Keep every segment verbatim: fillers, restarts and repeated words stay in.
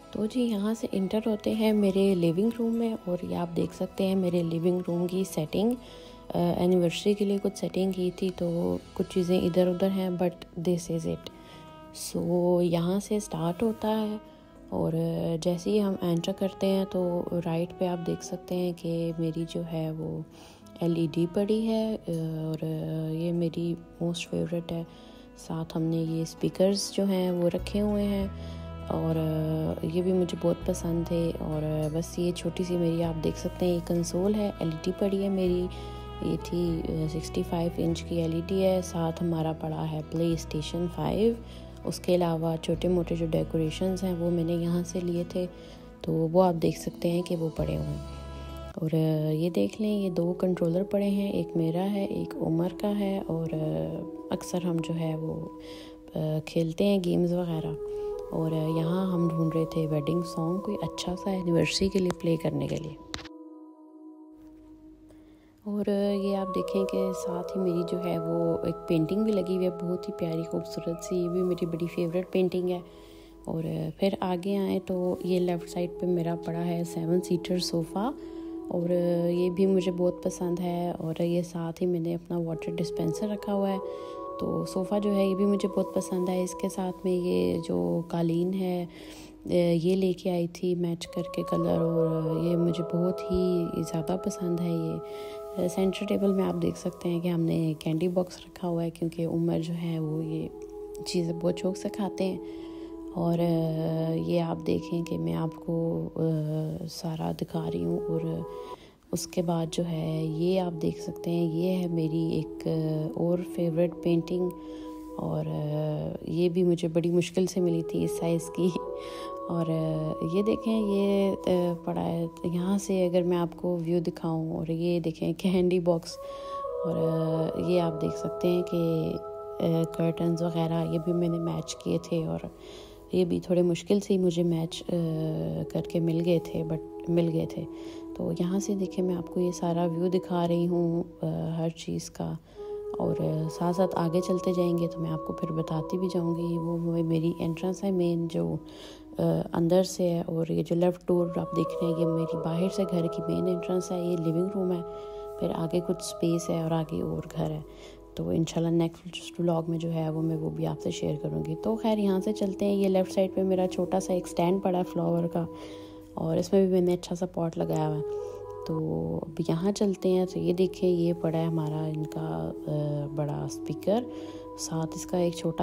तो जी यहाँ से इंटर होते हैं मेरे लिविंग रूम में, और ये आप देख सकते हैं मेरे लिविंग रूम की सेटिंग। एनिवर्सरी के लिए कुछ सेटिंग की थी, तो कुछ चीज़ें इधर उधर हैं, but this is it. So यहाँ से स्टार्ट होता है, और जैसे ही हम एंटर करते हैं तो राइट पे आप देख सकते हैं कि मेरी जो है वो एलईडी पड़ी है, और ये मेरी मोस्ट फेवरेट है। साथ हमने ये स्पीकर्स जो हैं वो रखे हुए हैं, और ये भी मुझे बहुत पसंद थे। और बस ये छोटी सी मेरी आप देख सकते हैं ये कंसोल है, एलईडी पड़ी है मेरी, ये थी सिक्सटी फाइव इंच की एलईडी है। साथ हमारा पड़ा है प्ले स्टेशन फाइव। उसके अलावा छोटे मोटे जो डेकोरेशंस हैं वो मैंने यहाँ से लिए थे, तो वो आप देख सकते हैं कि वो पड़े हुए हैं। और ये देख लें, ये दो कंट्रोलर पड़े हैं, एक मेरा है एक उमर का है, और अक्सर हम जो है वो खेलते हैं गेम्स वगैरह। और यहाँ हम ढूंढ रहे थे वेडिंग सॉन्ग कोई अच्छा सा एनिवर्सरी के लिए प्ले करने के लिए। और ये आप देखें कि साथ ही मेरी जो है वो एक पेंटिंग भी लगी हुई है, बहुत ही प्यारी खूबसूरत सी, ये भी मेरी बड़ी फेवरेट पेंटिंग है। और फिर आगे आए तो ये लेफ़्ट साइड पे मेरा पड़ा है सेवन सीटर सोफ़ा, और ये भी मुझे बहुत पसंद है। और ये साथ ही मैंने अपना वाटर डिस्पेंसर रखा हुआ है, तो सोफ़ा जो है ये भी मुझे बहुत पसंद है। इसके साथ में ये जो कालीन है ये लेके आई थी मैच करके कलर, और ये मुझे बहुत ही ज़्यादा पसंद है। ये सेंटर टेबल में आप देख सकते हैं कि हमने कैंडी बॉक्स रखा हुआ है, क्योंकि उमर जो है वो ये चीज़ें बहुत शौक से खाते हैं। और ये आप देखें कि मैं आपको सारा दिखा रही हूँ। और उसके बाद जो है ये आप देख सकते हैं, ये है मेरी एक और फेवरेट पेंटिंग, और ये भी मुझे बड़ी मुश्किल से मिली थी इस साइज़ की। और ये देखें, ये पड़ा है यहाँ से, अगर मैं आपको व्यू दिखाऊं, और ये देखें कैंडी बॉक्स, और ये आप देख सकते हैं कि कर्टन्स वगैरह ये भी मैंने मैच किए थे, और ये भी थोड़े मुश्किल से ही मुझे मैच करके मिल गए थे, बट मिल गए थे। तो यहाँ से देखें, मैं आपको ये सारा व्यू दिखा रही हूँ हर चीज़ का, और साथ साथ आगे चलते जाएंगे तो मैं आपको फिर बताती भी जाऊंगी। वो मेरी एंट्रेंस है मेन, जो अंदर से है, और ये जो लेफ़्ट डोर आप देख रहे हैं ये मेरी बाहर से घर की मेन एंट्रेंस है। ये लिविंग रूम है, फिर आगे कुछ स्पेस है, और आगे और घर है। तो इंशाल्लाह नेक्स्ट व्लॉग में जो है वो मैं वो भी आपसे शेयर करूँगी। तो खैर यहाँ से चलते हैं। ये लेफ़्ट साइड पे मेरा छोटा सा एक स्टैंड पड़ा है फ्लावर का, और इसमें भी मैंने अच्छा सा पॉट लगाया हुआ है। तो अब यहाँ चलते हैं, तो ये देखें, ये पड़ा है हमारा इनका बड़ा स्पीकर, साथ इसका एक छोटा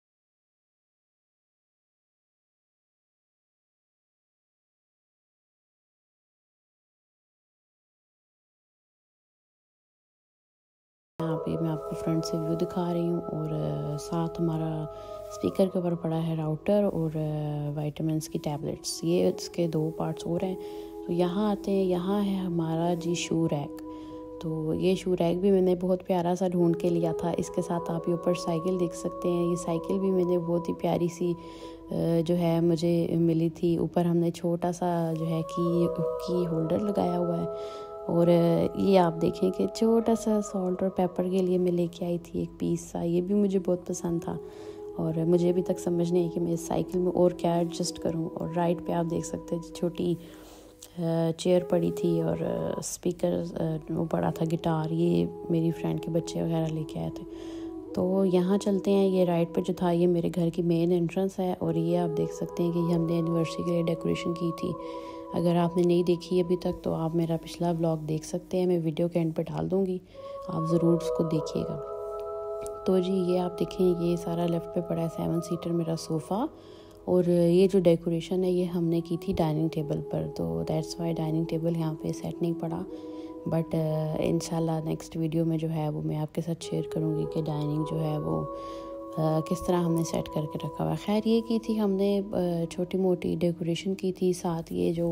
यहाँ पे मैं आपको फ्रंट से व्यू दिखा रही हूँ। और साथ हमारा स्पीकर के ऊपर पड़ा है राउटर और विटामिन्स की टैबलेट्स, ये इसके दो पार्ट्स और हैं। तो यहाँ आते हैं, यहाँ है हमारा जी शू रैक। तो ये शू रैक भी मैंने बहुत प्यारा सा ढूंढ के लिया था। इसके साथ आप ये ऊपर साइकिल देख सकते हैं, ये साइकिल भी मैंने बहुत ही प्यारी सी जो है मुझे मिली थी। ऊपर हमने छोटा सा जो है की की होल्डर लगाया हुआ है। और ये आप देखें कि छोटा सा सॉल्ट और पेपर के लिए मैं लेके आई थी एक पीस सा, ये भी मुझे बहुत पसंद था। और मुझे अभी तक समझ नहीं है कि मैं इस साइकिल में और क्या एडजस्ट करूं। और राइट पे आप देख सकते हैं छोटी चेयर पड़ी थी, और स्पीकर वो पड़ा था, गिटार, ये मेरी फ्रेंड के बच्चे वगैरह लेके आए थे। तो यहाँ चलते हैं। ये राइट पे जो था ये मेरे घर की मेन एंट्रेंस है, और ये आप देख सकते हैं कि ये हमने एनिवर्सरी के लिए डेकोरेशन की थी। अगर आपने नहीं देखी अभी तक तो आप मेरा पिछला व्लॉग देख सकते हैं, मैं वीडियो के एंड पे डाल दूँगी, आप ज़रूर उसको देखिएगा। तो जी ये आप देखें, ये सारा लेफ़्ट पे पड़ा है सेवन सीटर मेरा सोफ़ा, और ये जो डेकोरेशन है ये हमने की थी डाइनिंग टेबल पर, तो दैट्स वाई डाइनिंग टेबल यहाँ पे सेट नहीं पड़ा। बट इंशाल्लाह नेक्स्ट वीडियो में जो है वो मैं आपके साथ शेयर करूँगी कि डाइनिंग जो है वो Uh, किस तरह हमने सेट करके रखा हुआ है। खैर ये की थी हमने uh, छोटी मोटी डेकोरेशन की थी। साथ ये जो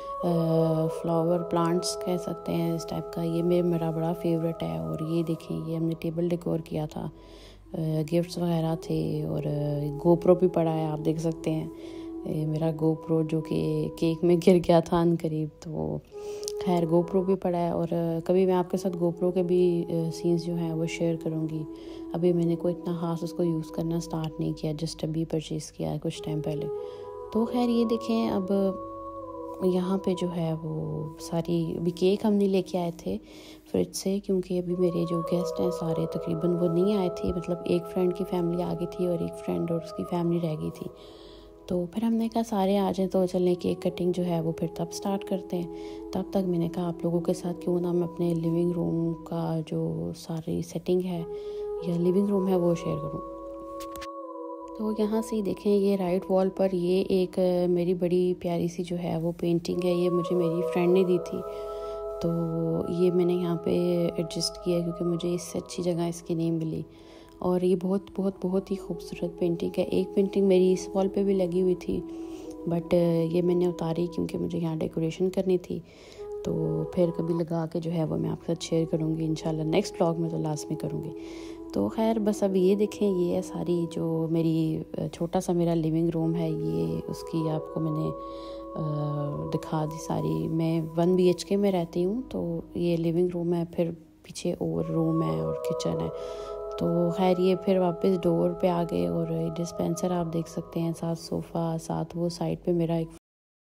फ्लावर uh, प्लांट्स कह सकते हैं इस टाइप का, ये मेरे मेरा बड़ा फेवरेट है। और ये देखें, ये हमने टेबल डेकोर किया था, गिफ्ट्स uh, वगैरह थे, और गोप्रो uh, भी पड़ा है, आप देख सकते हैं। ये मेरा गोप्रो जो कि केक में गिर गया था अनकरीब, तो खैर गोप्रो भी पड़ा है। और कभी मैं आपके साथ गोप्रो के भी सीन्स जो हैं वो शेयर करूँगी। अभी मैंने कोई इतना ख़ास उसको यूज़ करना स्टार्ट नहीं किया, जस्ट अभी परचेज़ किया है कुछ टाइम पहले। तो खैर ये देखें, अब यहाँ पे जो है वो सारी, अभी केक हम नहीं लेके आए थे फ्रिज से, क्योंकि अभी मेरे जो गेस्ट हैं सारे तकरीबन वो नहीं आए थे, मतलब एक फ्रेंड की फैमिली आ गई थी और एक फ्रेंड और उसकी फैमिली रह गई थी। तो फिर हमने कहा सारे आ जाएं तो चलें केक कटिंग जो है वो फिर तब स्टार्ट करते हैं। तब तक मैंने कहा आप लोगों के साथ क्यों ना मैं अपने लिविंग रूम का जो सारी सेटिंग है या लिविंग रूम है वो शेयर करूँ। तो यहाँ से देखें, ये राइट वॉल पर ये एक मेरी बड़ी प्यारी सी जो है वो पेंटिंग है, ये मुझे मेरी फ्रेंड ने दी थी। तो ये मैंने यहाँ पे एडजस्ट किया क्योंकि मुझे इससे अच्छी जगह इसकी नहीं मिली। और ये बहुत बहुत बहुत ही खूबसूरत पेंटिंग है। एक पेंटिंग मेरी इस वॉल पे भी लगी हुई थी, बट ये मैंने उतारी क्योंकि मुझे यहाँ डेकोरेशन करनी थी। तो फिर कभी लगा के जो है वो मैं आपके साथ शेयर करूँगी इंशाल्लाह, नेक्स्ट व्लॉग में तो लाजमी करूँगी। तो खैर बस अब ये देखें, ये है सारी जो मेरी छोटा सा मेरा लिविंग रूम है, ये उसकी आपको मैंने दिखा दी सारी। मैं वन बी एच के में रहती हूँ, तो ये लिविंग रूम है, फिर पीछे और रूम है और किचन है। तो खैर ये फिर वापस डोर पे आ गए और डिस्पेंसर आप देख सकते हैं, साथ सोफ़ा, साथ वो साइड पे मेरा एक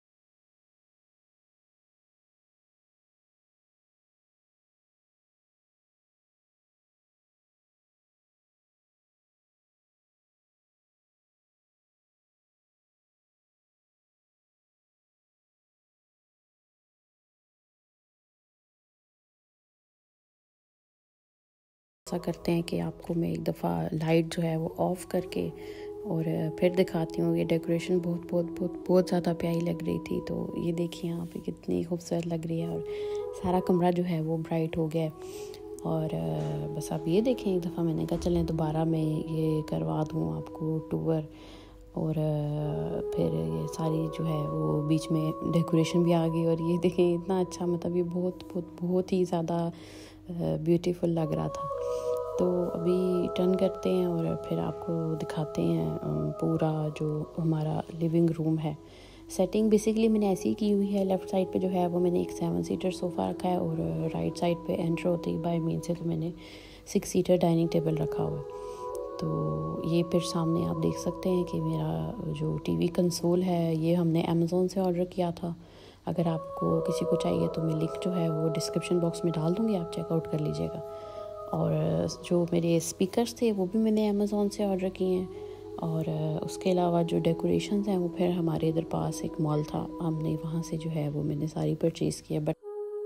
ऐसा करते हैं कि आपको मैं एक दफ़ा लाइट जो है वो ऑफ़ करके और फिर दिखाती हूँ। ये डेकोरेशन बहुत बहुत बहुत बहुत ज़्यादा प्यारी लग रही थी। तो ये देखिए यहाँ पे कितनी खूबसूरत लग रही है और सारा कमरा जो है वो ब्राइट हो गया है। और बस आप ये देखें, एक दफ़ा मैंने कहा चलें दोबारा मैं ये करवा दूँ आपको टूर। और फिर ये सारी जो है वो बीच में डेकोरेशन भी आ गई और ये देखें इतना अच्छा, मतलब ये बहुत बहुत बहुत ही ज़्यादा ब्यूटीफुल लग रहा था। तो अभी टर्न करते हैं और फिर आपको दिखाते हैं पूरा जो हमारा लिविंग रूम है। सेटिंग बेसिकली मैंने ऐसी की हुई है, लेफ़्ट साइड पे जो है वो मैंने एक सेवन सीटर सोफ़ा रखा है और राइट साइड पे एंटर होते ही बाय मीन से तो मैंने सिक्स सीटर डाइनिंग टेबल रखा हुआ है। तो ये फिर सामने आप देख सकते हैं कि मेरा जो टीवी कंसोल है ये हमने अमेज़ॉन से ऑर्डर किया था। अगर आपको किसी को चाहिए तो मैं लिंक जो है वो डिस्क्रिप्शन बॉक्स में डाल दूँगी, आप चेकआउट कर लीजिएगा। और जो मेरे स्पीकर्स थे वो भी मैंने अमेज़ॉन से ऑर्डर किए हैं। और उसके अलावा जो डेकोरेशंस हैं वो फिर हमारे इधर पास एक मॉल था, हमने वहाँ से जो है वो मैंने सारी परचेज़ किया। बट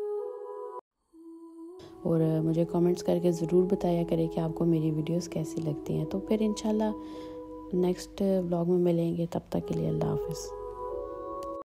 और मुझे कमेंट्स करके ज़रूर बताया करें कि आपको मेरी वीडियोस कैसी लगती हैं। तो फिर इंशाल्लाह नेक्स्ट व्लॉग में मिलेंगे, तब तक के लिए अल्लाह हाफ़िज़।